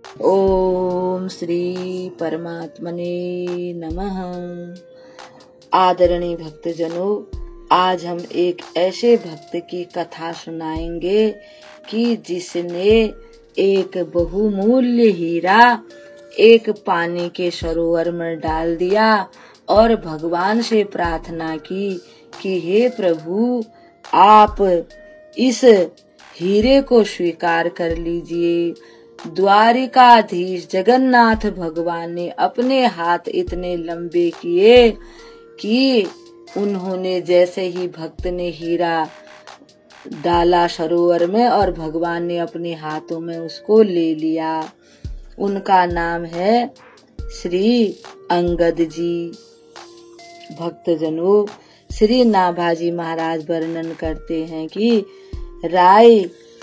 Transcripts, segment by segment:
ओम श्री परमात्मने नमः। आदरणीय भक्तजनों, आज हम एक ऐसे भक्त की कथा सुनाएंगे कि जिसने एक बहुमूल्य हीरा एक पानी के सरोवर में डाल दिया और भगवान से प्रार्थना की कि हे प्रभु, आप इस हीरे को स्वीकार कर लीजिए। द्वारिकाधीश जगन्नाथ भगवान ने अपने हाथ इतने लंबे किए कि उन्होंने जैसे ही भक्त ने हीरा डाला सरोवर में और भगवान ने अपने हाथों में उसको ले लिया। उनका नाम है श्री अंगद जी। भक्तजनों, श्री नाभाजी महाराज वर्णन करते हैं कि राय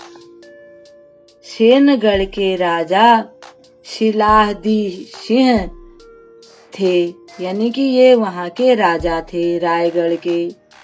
सेनगढ़ के राजा शिलाहदी सिंह थे, यानी कि ये वहाँ के राजा थे रायगढ़ के।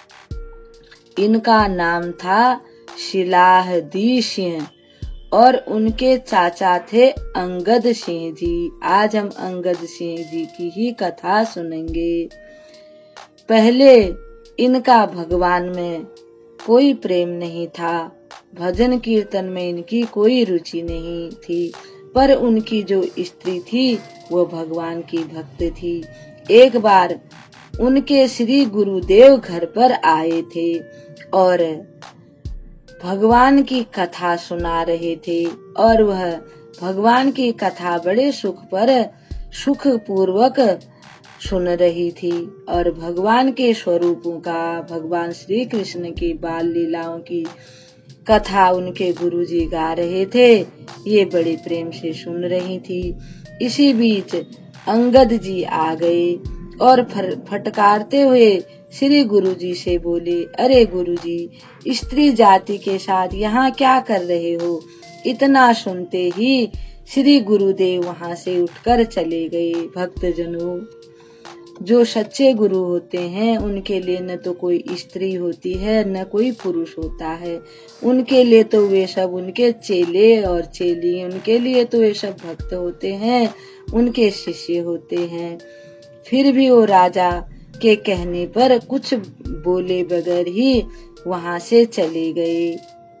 इनका नाम था शिलाहदी सिंह और उनके चाचा थे अंगद सिंह जी। आज हम अंगद सिंह जी की ही कथा सुनेंगे। पहले इनका भगवान में कोई प्रेम नहीं था, भजन कीर्तन में इनकी कोई रुचि नहीं थी, पर उनकी जो स्त्री थी वो भगवान की भक्त थी। एक बार उनके श्री गुरुदेव घर पर आए थे और भगवान की कथा सुना रहे थे और वह भगवान की कथा बड़े सुख पूर्वक सुन रही थी और भगवान के स्वरूपों का, भगवान श्री कृष्ण की बाल लीलाओं की कथा उनके गुरुजी गा रहे थे। ये बड़े प्रेम से सुन रही थी। इसी बीच अंगद जी आ गए और फटकारते हुए श्री गुरुजी से बोले, अरे गुरुजी, स्त्री जाति के साथ यहाँ क्या कर रहे हो? इतना सुनते ही श्री गुरुदेव वहाँ से उठकर चले गए। भक्तजनों, जो सच्चे गुरु होते हैं उनके लिए न तो कोई स्त्री होती है न कोई पुरुष होता है। उनके लिए तो वे सब उनके चेले और चेली, उनके लिए तो वे सब भक्त होते हैं, उनके शिष्य होते हैं। फिर भी वो राजा के कहने पर कुछ बोले बगैर ही वहाँ से चले गए।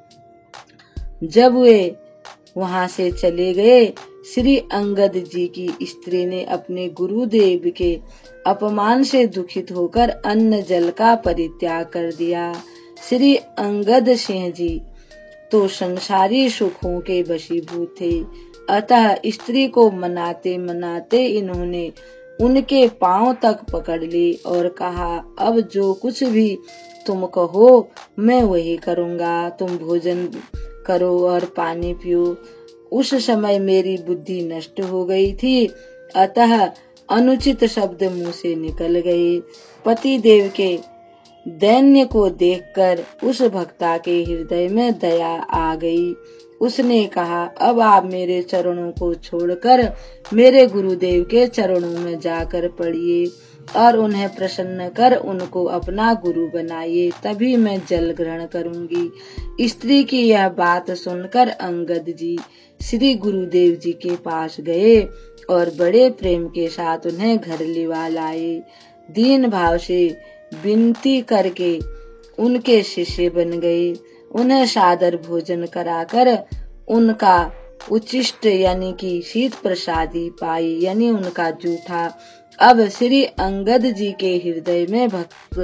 जब वे वहाँ से चले गए, श्री अंगद जी की स्त्री ने अपने गुरुदेव के अपमान से दुखित होकर अन्न जल का परित्याग कर दिया। श्री अंगद सिंह जी तो संसारी सुखों के वशीभूत थे, अतः स्त्री को मनाते मनाते इन्होंने उनके पांव तक पकड़ ली और कहा, अब जो कुछ भी तुम कहो मैं वही करूँगा। तुम भोजन करो और पानी पियो। उस समय मेरी बुद्धि नष्ट हो गई थी, अतः अनुचित शब्द मुंह से निकल गए। पति देव के दैन्य को देखकर उस भक्ता के हृदय में दया आ गई। उसने कहा, अब आप मेरे चरणों को छोड़कर मेरे गुरुदेव के चरणों में जाकर पड़िए और उन्हें प्रसन्न कर उनको अपना गुरु बनाइए, तभी मैं जल ग्रहण करूंगी। स्त्री की यह बात सुनकर अंगद जी श्री गुरुदेव जी के पास गए और बड़े प्रेम के साथ उन्हें घर लिवा लाए। दीन भाव से विनती करके उनके शिष्य बन गए। उन्हें सादर भोजन कराकर उनका उचिष्ट यानी कि शीत प्रसादी पाई, यानी उनका जूठा। अब श्री अंगद जी के हृदय में भक्त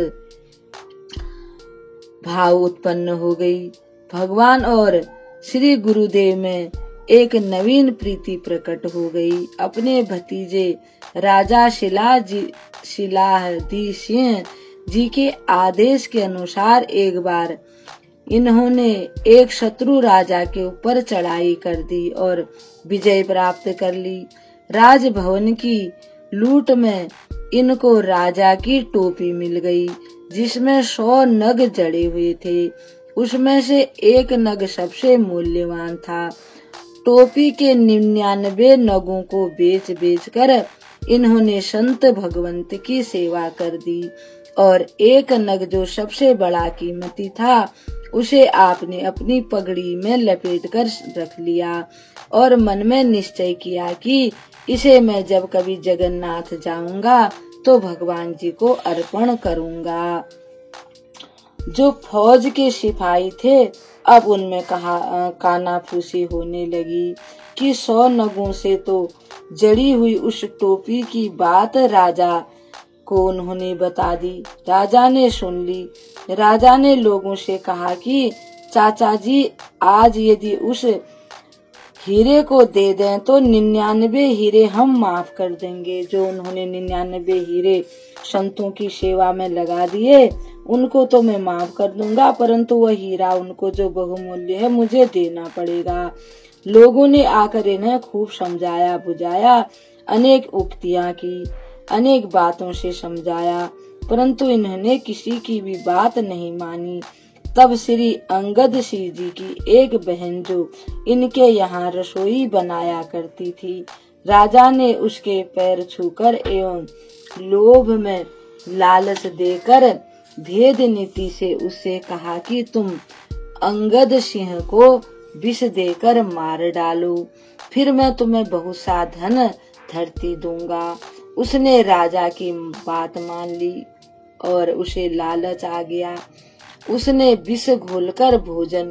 भाव उत्पन्न हो गई। भगवान और श्री गुरुदेव में एक नवीन प्रीति प्रकट हो गई। अपने भतीजे राजा शिलाहदी सिंह जी के आदेश के अनुसार एक बार इन्होंने एक शत्रु राजा के ऊपर चढ़ाई कर दी और विजय प्राप्त कर ली। राजभवन की लूट में इनको राजा की टोपी मिल गई, जिसमें 100 नग जड़े हुए थे। उसमें से एक नग सबसे मूल्यवान था। टोपी के 99 नगों को बेच कर इन्होंने संत भगवंत की सेवा कर दी और एक नग जो सबसे बड़ा कीमती था उसे आपने अपनी पगड़ी में लपेटकर रख लिया और मन में निश्चय किया कि इसे मैं जब कभी जगन्नाथ जाऊंगा तो भगवान जी को अर्पण करूंगा। जो फौज के सिपाही थे अब उनमें कानाफूसी होने लगी कि 100 नगों से तो जड़ी हुई उस टोपी की बात राजा को उन्होंने बता दी। राजा ने सुन ली। राजा ने लोगों से कहा कि चाचा जी, आज यदि उस हीरे को दे दें तो 99 हीरे हम माफ कर देंगे। जो उन्होंने 99 हीरे संतों की सेवा में लगा दिए उनको तो मैं माफ कर दूंगा, परंतु वह हीरा उनको जो बहुमूल्य है मुझे देना पड़ेगा। लोगों ने आकर इन्हें खूब समझाया बुझाया, अनेक उक्तियां की, अनेक बातों से समझाया, परंतु इन्होंने किसी की भी बात नहीं मानी। तब श्री अंगद सिंह जी की एक बहन जो इनके यहाँ रसोई बनाया करती थी, राजा ने उसके पैर छूकर एवं लोभ में लालच देकर भेद नीति से उससे कहा कि तुम अंगद सिंह को विष देकर मार डालो, फिर मैं तुम्हें बहुत सा धन धरती दूंगा। उसने राजा की बात मान ली और उसे लालच आ गया। उसने विष घोलकर भोजन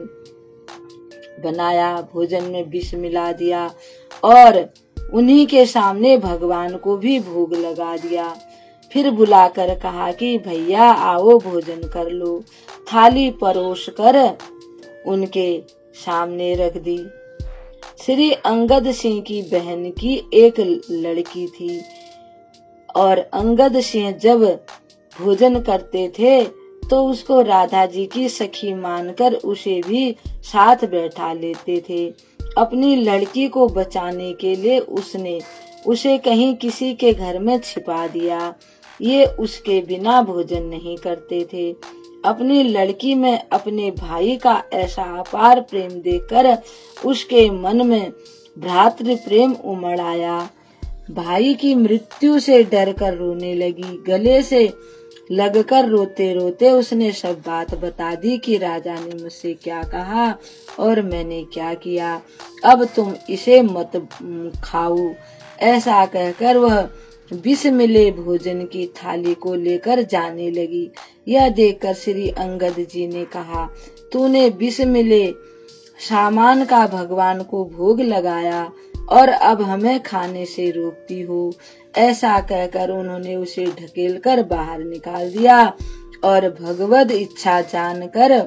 बनाया, भोजन में विष मिला दिया और उन्हीं के सामने भगवान को भी भोग लगा दिया। फिर बुलाकर कहा कि भैया आओ भोजन कर लो। थाली परोस कर उनके सामने रख दी। श्री अंगद सिंह की बहन की एक लड़की थी और अंगद सिंह जब भोजन करते थे तो उसको राधा जी की सखी मानकर उसे भी साथ बैठा लेते थे। अपनी लड़की को बचाने के लिए उसने उसे कहीं किसी के घर में छिपा दिया। ये उसके बिना भोजन नहीं करते थे। अपनी लड़की में अपने भाई का ऐसा अपार प्रेम देखकर उसके मन में भ्रातृ प्रेम उमड़ आया। भाई की मृत्यु से डर कर रोने लगी। गले से लगकर रोते रोते उसने सब बात बता दी कि राजा ने मुझसे क्या कहा और मैंने क्या किया। अब तुम इसे मत खाओ। ऐसा कहकर वह विष मिले भोजन की थाली को लेकर जाने लगी। यह देखकर श्री अंगद जी ने कहा, तूने विष मिले सामान का भगवान को भोग लगाया और अब हमें खाने से रोकती हो। ऐसा कहकर उन्होंने उसे ढकेलकर बाहर निकाल दिया और भगवद इच्छा जानकर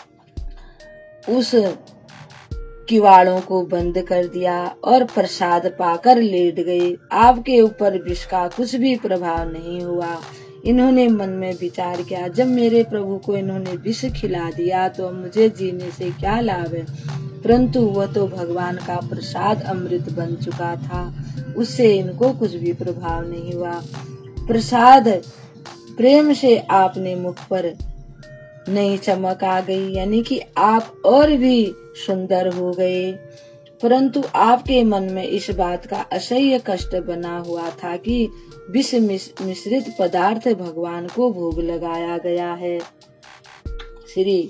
उस किवाड़ों को बंद कर दिया और प्रसाद पाकर लेट गए। आपके ऊपर विष का कुछ भी प्रभाव नहीं हुआ। इन्होंने मन में विचार किया, जब मेरे प्रभु को इन्होंने विष खिला दिया तो मुझे जीने से क्या लाभ है। परंतु वह तो भगवान का प्रसाद अमृत बन चुका था, उससे इनको कुछ भी प्रभाव नहीं हुआ। प्रसाद प्रेम से आपने मुख पर नई चमक आ गई, यानी कि आप और भी सुंदर हो गए। परंतु आपके मन में इस बात का असह्य कष्ट बना हुआ था कि विष मिश्रित पदार्थ भगवान को भोग लगाया गया है। श्री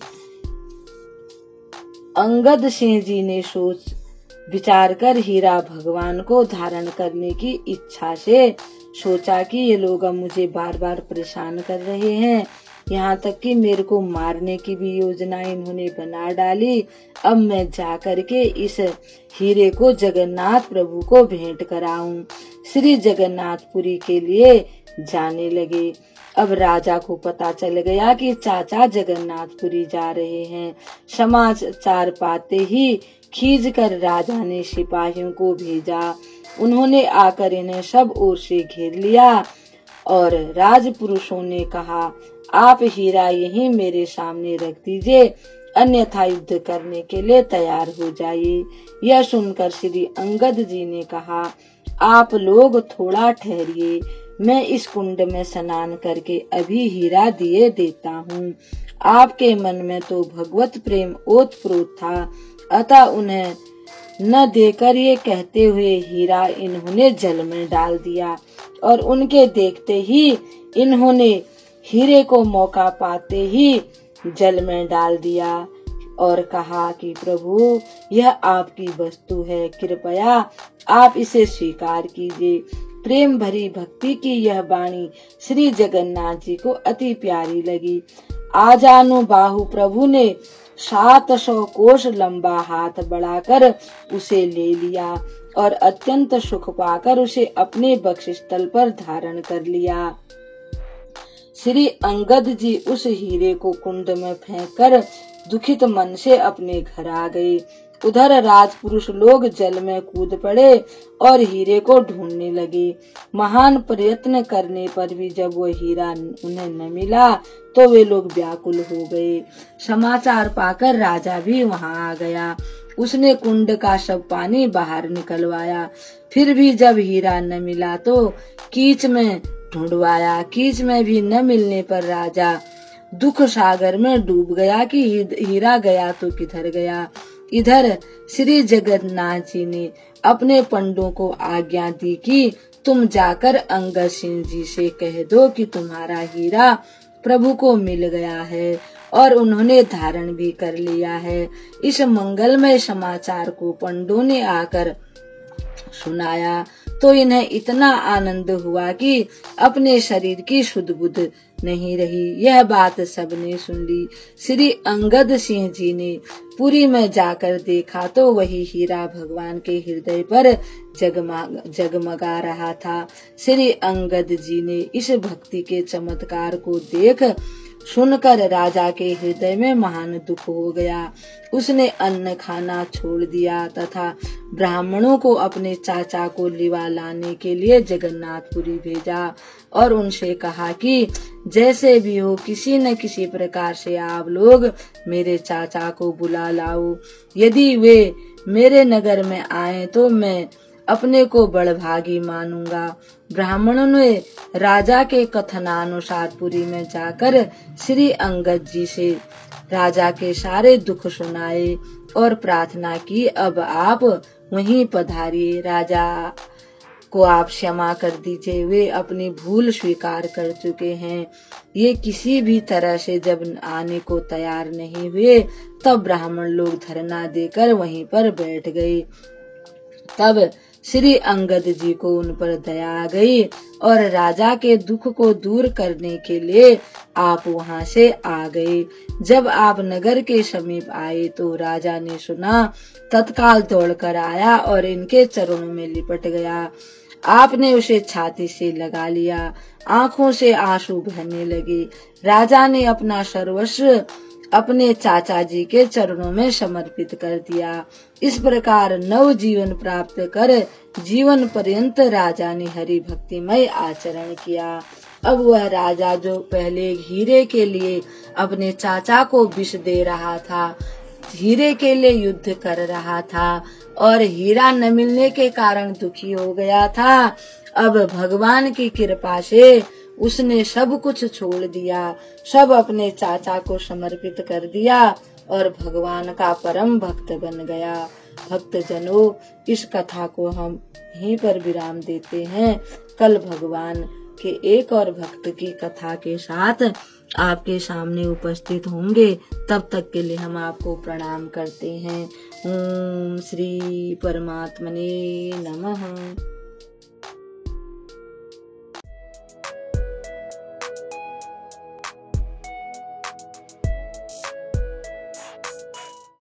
अंगद सिंह जी ने सोच विचार कर हीरा भगवान को धारण करने की इच्छा से सोचा कि ये लोग अब मुझे बार बार परेशान कर रहे हैं, यहाँ तक कि मेरे को मारने की भी योजना इन्होंने बना डाली। अब मैं जाकर के इस हीरे को जगन्नाथ प्रभु को भेंट कराऊं। श्री जगन्नाथपुरी के लिए जाने लगे। अब राजा को पता चल गया कि चाचा जगन्नाथपुरी जा रहे हैं। समाचार पाते ही खींचकर राजा ने सिपाहियों को भेजा। उन्होंने आकर इन्हें सब ओर से घेर लिया और राजपुरुषों ने कहा, आप हीरा यहीं मेरे सामने रख दीजिए, अन्यथा युद्ध करने के लिए तैयार हो जाइए। यह सुनकर श्री अंगद जी ने कहा, आप लोग थोड़ा ठहरिए, मैं इस कुंड में स्नान करके अभी हीरा दिए देता हूँ। आपके मन में तो भगवत प्रेम ओतप्रोत था, अतः उन्हें न देकर ये कहते हुए हीरा इन्होंने जल में डाल दिया और उनके देखते ही इन्होंने हीरे को मौका पाते ही जल में डाल दिया और कहा कि प्रभु, यह आपकी वस्तु है, कृपया आप इसे स्वीकार कीजिए। प्रेम भरी भक्ति की यह वाणी श्री जगन्नाथ जी को अति प्यारी लगी। आजानुबाहु प्रभु ने 700 कोष लंबा हाथ बढ़ाकर उसे ले लिया और अत्यंत सुख पाकर उसे अपने बक्षस्थल पर धारण कर लिया। श्री अंगद जी उस हीरे को कुंड में फेंककर दुखित मन से अपने घर आ गए। उधर राजपुरुष लोग जल में कूद पड़े और हीरे को ढूंढने लगे। महान प्रयत्न करने पर भी जब वो हीरा उन्हें न मिला तो वे लोग व्याकुल हो गए। समाचार पाकर राजा भी वहां आ गया। उसने कुंड का सब पानी बाहर निकलवाया। फिर भी जब हीरा न मिला तो कीच में ढूंढवाया। कीच में भी न मिलने पर राजा दुख सागर में डूब गया कि हीरा गया तो किधर गया। इधर श्री जगन्नाथ जी ने अपने पंडों को आज्ञा दी कि तुम जाकर अंगद सिंह जी से कह दो कि तुम्हारा हीरा प्रभु को मिल गया है और उन्होंने धारण भी कर लिया है। इस मंगलमय समाचार को पंडों ने आकर सुनाया तो इन्हें इतना आनंद हुआ कि अपने शरीर की सुध बुध नहीं रही। यह बात सबने सुन ली। श्री अंगद सिंह जी ने पुरी में जाकर देखा तो वही हीरा भगवान के हृदय पर जगमगा रहा था। श्री अंगद जी ने इस भक्ति के चमत्कार को देख सुनकर राजा के हृदय में महान दुख हो गया। उसने अन्न खाना छोड़ दिया तथा ब्राह्मणों को अपने चाचा को लिवा लाने के लिए जगन्नाथपुरी भेजा और उनसे कहा कि जैसे भी हो किसी न किसी प्रकार से आप लोग मेरे चाचा को बुला लाओ। यदि वे मेरे नगर में आए तो मैं अपने को बड़भागी मानूंगा। ब्राह्मणों ने राजा के कथनानुसार पुरी में जाकर श्री अंगद जी से राजा के सारे दुख सुनाए और प्रार्थना की, अब आप वहीं पधारिए, राजा को आप क्षमा कर दीजिए, वे अपनी भूल स्वीकार कर चुके हैं। ये किसी भी तरह से जब आने को तैयार नहीं हुए तब ब्राह्मण लोग धरना देकर वहीं पर बैठ गए। तब श्री अंगद जी को उन पर दया आ गई और राजा के दुख को दूर करने के लिए आप वहां से आ गए। जब आप नगर के समीप आए तो राजा ने सुना, तत्काल दौड़कर आया और इनके चरणों में लिपट गया। आपने उसे छाती से लगा लिया। आंखों से आंसू बहने लगे। राजा ने अपना सर्वस्व अपने चाचा जी के चरणों में समर्पित कर दिया। इस प्रकार नव जीवन प्राप्त कर जीवन पर्यंत राजा ने हरि भक्तिमय आचरण किया। अब वह राजा जो पहले हीरे के लिए अपने चाचा को विष दे रहा था, हीरे के लिए युद्ध कर रहा था और हीरा न मिलने के कारण दुखी हो गया था, अब भगवान की कृपा से उसने सब कुछ छोड़ दिया, सब अपने चाचा को समर्पित कर दिया और भगवान का परम भक्त बन गया। भक्त जनों, इस कथा को हम यहीं पर विराम देते हैं। कल भगवान के एक और भक्त की कथा के साथ आपके सामने उपस्थित होंगे। तब तक के लिए हम आपको प्रणाम करते हैं। ओम श्री परमात्मने नमः।